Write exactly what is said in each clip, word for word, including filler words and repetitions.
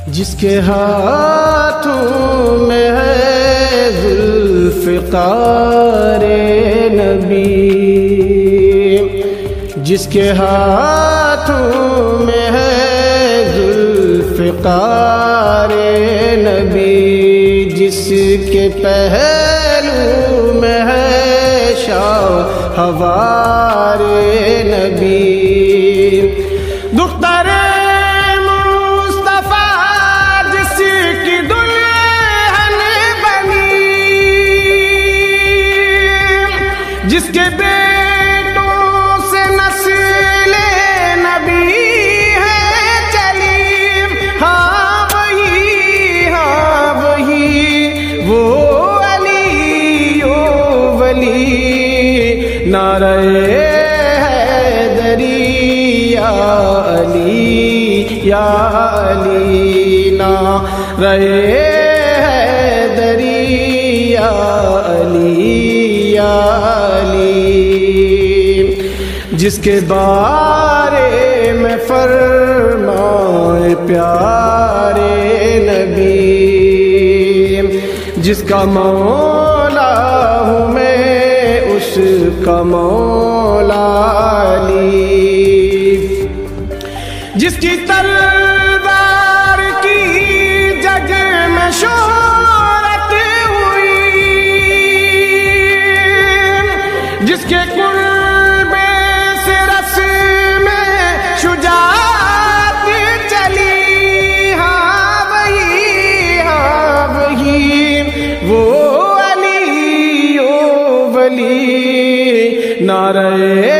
جس کے ہاتھوں میں ہے ذوالفقار نبی، جس کے ہاتھوں میں ہے ذوالفقار نبی، جس کے پہلو میں ہے شاہوار نبی، دختر جس کے بیٹوں سے نسل نبی ہے چلی، ہاں وہی ہاں وہی وہ علی و ولی، نعرہ حیدری یا علی یا علی، نعرہ حیدری یا علی یا علی، جس کے بارے میں فرمائے پیارے نبی، جس کا مولا ہوں میں اس کا مولا علی، جس کی تلوار کی جگ میں شہرت ہوئی، جس کے قرب سے رس میں شجاعت چلی، ہاں وہی ہاں وہی وہ علی و ولی، نعرہ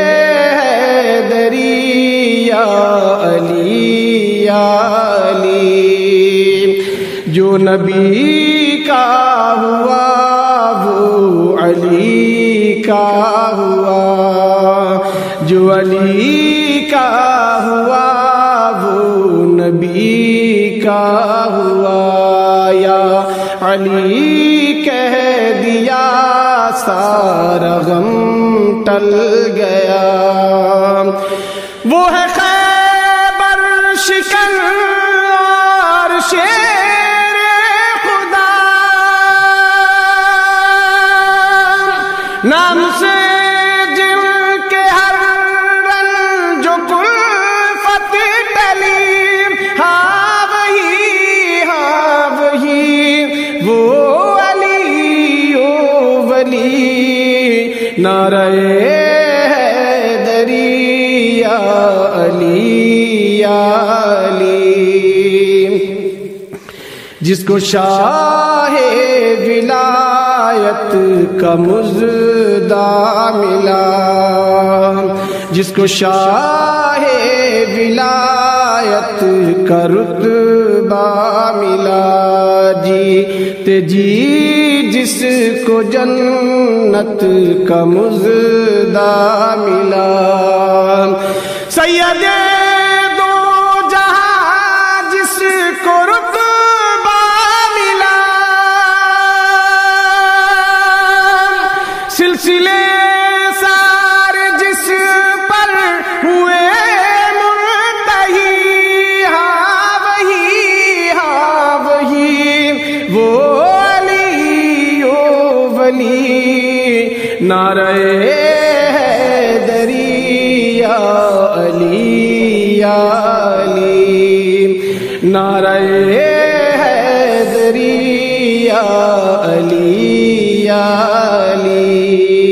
حیدری یا علی یا علی، جو نبی کا ہوا وہ علی کا ہوا، جو علی کا ہوا وہ نبی کا ہوا، یا علی کہہ دیا سارا غم ٹل گیا، وہ ہے خیبر شکن اور شیر خدا، نام سے جن کے ہر رنج و کلفت ٹلی، ہاں وہی ہاں وہی وہ علی و ولی، نعرہ حیدری یا علی یا علی، جس کو شاہ ولایت کا مژدہ ملا، جس کو شاہ ولایت کا رتبہ ملا، جیتے جی جس کو جنت کا مژدہ ملا، سید دو جہاں جس کو رتبہ ملا، سلسلے سارے جس پر ہوئے منتہی، ہاں وہی ہاں وہی وہ علی و ولی، نعرہ حیدری یا علی یا علی، نعرہ حیدری یا علی یا علی،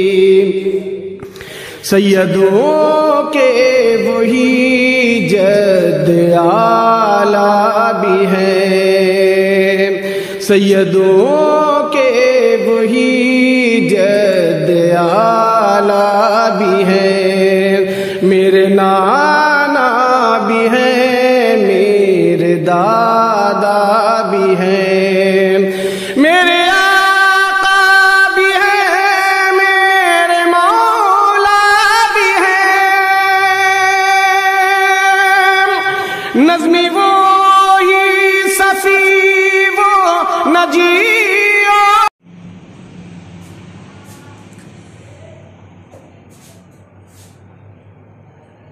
سیدوں کے وہی جد اعلیٰ بھی ہیں، سیدوں کے وہی جد اعلیٰ بھی ہیں، میرے نانا بھی ہیں، میرے دادا بھی ہیں، میرے آقا بھی ہیں، میرے مولا بھی ہیں، نظمی وہی صفی وہ نجی،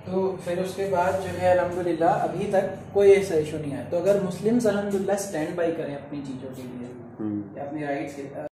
تو پھر اس کے بعد جو ہے الحمدللہ ابھی تک کوئی ایسا ایشو نہیں آیا. تو اگر مسلمز الحمدللہ اسٹینڈ بائی کریں اپنی چیزوں کے لیے یا اپنی رائٹس کے